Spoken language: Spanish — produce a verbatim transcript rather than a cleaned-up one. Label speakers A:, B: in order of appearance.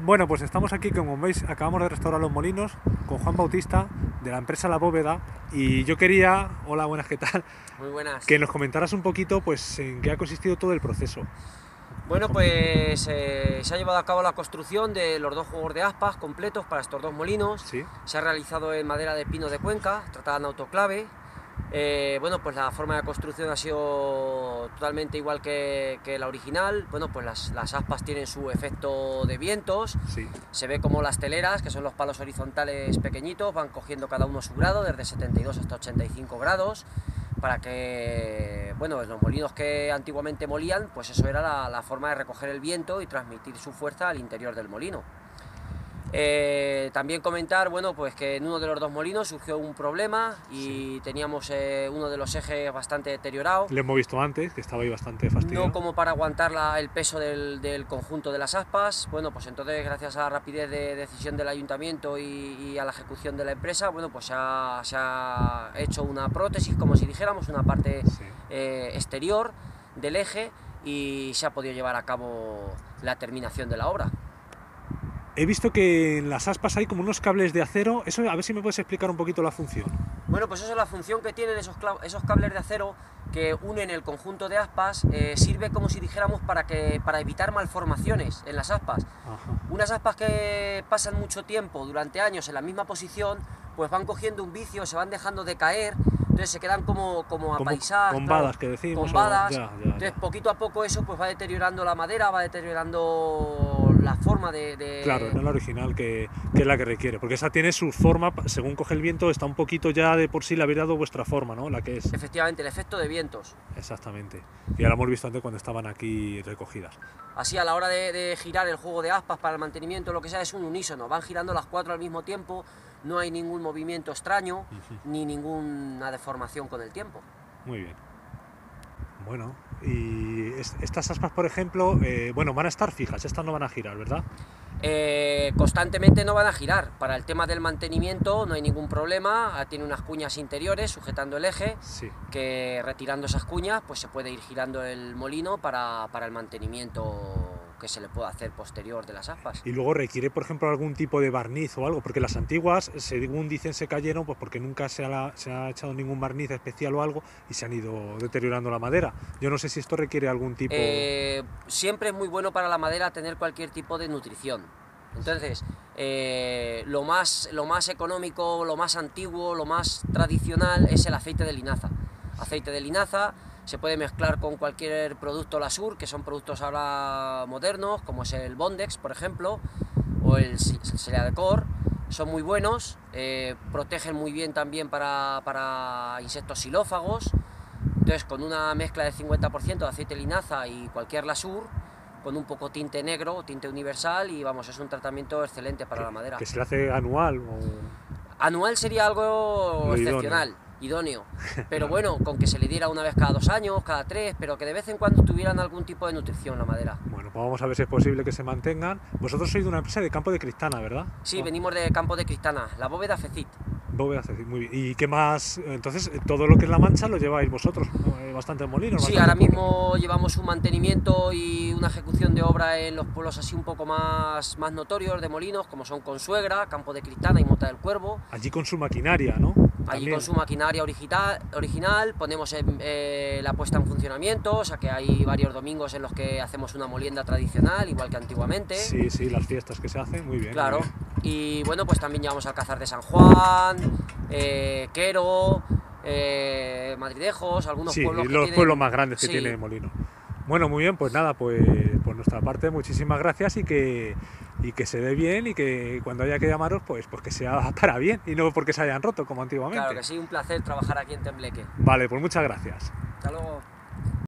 A: Bueno, pues estamos aquí, como veis, acabamos de restaurar los molinos con Juan Bautista de la empresa La Bóveda, y yo quería, hola, buenas, ¿qué tal?
B: Muy buenas.
A: Que nos comentaras un poquito, pues, en qué ha consistido todo el proceso.
B: Bueno, pues eh, se ha llevado a cabo la construcción de los dos juegos de aspas completos para estos dos molinos.
A: Sí.
B: Se ha realizado en madera de pino de Cuenca, tratada en autoclave. Eh, bueno, pues la forma de construcción ha sido totalmente igual que, que la original. Bueno, pues las, las aspas tienen su efecto de vientos.
A: Sí.
B: Se ve como las teleras, que son los palos horizontales pequeñitos, van cogiendo cada uno su grado, desde setenta y dos hasta ochenta y cinco grados, para que, bueno, los molinos que antiguamente molían, pues eso era la, la forma de recoger el viento y transmitir su fuerza al interior del molino. Eh, también comentar, bueno, pues que en uno de los dos molinos surgió un problema y sí. teníamos eh, uno de los ejes bastante deteriorado.
A: Lo hemos visto antes, que estaba ahí bastante fastidiado.
B: No como para aguantar la, el peso del, del conjunto de las aspas. Bueno, pues entonces, gracias a la rapidez de decisión del ayuntamiento y, y a la ejecución de la empresa, bueno, pues se ha, se ha hecho una prótesis, como si dijéramos, una parte sí. eh, exterior del eje, y se ha podido llevar a cabo la terminación de la obra.
A: He visto que en las aspas hay como unos cables de acero. Eso, a ver si me puedes explicar un poquito la función.
B: Bueno, pues eso es la función que tienen esos, esos cables de acero que unen el conjunto de aspas. Eh, sirve, como si dijéramos, para, que, para evitar malformaciones en las aspas. Ajá. Unas aspas que pasan mucho tiempo, durante años, en la misma posición, pues van cogiendo un vicio, se van dejando de caer, entonces se quedan como, como apaisadas,
A: combadas,
B: claro,
A: que decimos,
B: combadas.
A: O... Ya, ya, ya.
B: Entonces poquito a poco eso pues va deteriorando la madera, va deteriorando la forma de... de...
A: Claro, no la original, que, que es la que requiere, porque esa tiene su forma, según coge el viento, está un poquito ya de por sí, le habéis dado vuestra forma, ¿no? La que es.
B: Efectivamente, el efecto de vientos.
A: Exactamente, ya lo hemos visto antes cuando estaban aquí recogidas.
B: Así, a la hora de, de girar el juego de aspas para el mantenimiento, lo que sea, es un unísono, van girando las cuatro al mismo tiempo, no hay ningún movimiento extraño, uh-huh. ni ninguna deformación con el tiempo.
A: Muy bien. Bueno, y estas aspas, por ejemplo, eh, bueno, van a estar fijas, estas no van a girar, ¿verdad?
B: Eh, constantemente no van a girar. Para el tema del mantenimiento no hay ningún problema, tiene unas cuñas interiores sujetando el eje, sí. que retirando esas cuñas pues se puede ir girando el molino para, para el mantenimiento que se le pueda hacer posterior de las aspas.
A: Y luego requiere, por ejemplo, algún tipo de barniz o algo, porque las antiguas, según dicen, se cayeron pues porque nunca se ha, se ha echado ningún barniz especial o algo y se han ido deteriorando la madera. Yo no sé si esto requiere algún tipo...
B: Eh, siempre es muy bueno para la madera tener cualquier tipo de nutrición. Entonces, eh, lo, más, lo más económico, lo más antiguo, lo más tradicional es el aceite de linaza. Aceite de linaza se puede mezclar con cualquier producto Lasur, que son productos ahora modernos, como es el Bondex, por ejemplo, o el Cereadecor. Son muy buenos, eh, protegen muy bien también para, para insectos xilófagos. Entonces, con una mezcla de cincuenta por ciento de aceite de linaza y cualquier Lasur, con un poco tinte negro, tinte universal, y vamos, es un tratamiento excelente para la madera.
A: ¿Que se le hace anual? O...
B: Anual sería algo Lo excepcional, idóneo, idóneo. Pero bueno, con que se le diera una vez cada dos años, cada tres, pero que de vez en cuando tuvieran algún tipo de nutrición la madera.
A: Bueno, pues vamos a ver si es posible que se mantengan. Vosotros sois de una empresa de Campo de Cristana, ¿verdad?
B: Sí, oh. venimos de Campo de Cristana, La Bóveda Fecit.
A: Bóveda Fecit, muy bien. ¿Y qué más? Entonces, todo lo que es la Mancha lo lleváis vosotros, ¿no? Bastante molinos.
B: Sí, ahora mismo llevamos un mantenimiento y una ejecución de obra en los pueblos así un poco más, más notorios de molinos, como son Consuegra, Campo de Cristana y Mota del Cuervo.
A: Allí con su maquinaria, ¿no?
B: Allí También. con su maquinaria original, original ponemos en, eh, la puesta en funcionamiento, o sea que hay varios domingos en los que hacemos una molienda tradicional, igual que antiguamente.
A: Sí, sí, las fiestas que se hacen, muy bien.
B: Claro,
A: muy bien.
B: Y bueno, pues también llevamos Alcázar de San Juan, eh, Quero, eh, Madridejos, algunos
A: sí,
B: pueblos
A: los
B: que tienen...
A: pueblos más grandes que
B: sí.
A: tiene Molino. Bueno, muy bien, pues nada, pues por nuestra parte muchísimas gracias y que, y que se dé bien y que cuando haya que llamaros, pues, pues que sea para bien y no porque se hayan roto como antiguamente.
B: Claro que sí, un placer trabajar aquí en Tembleque.
A: Vale, pues muchas gracias.
B: Hasta luego.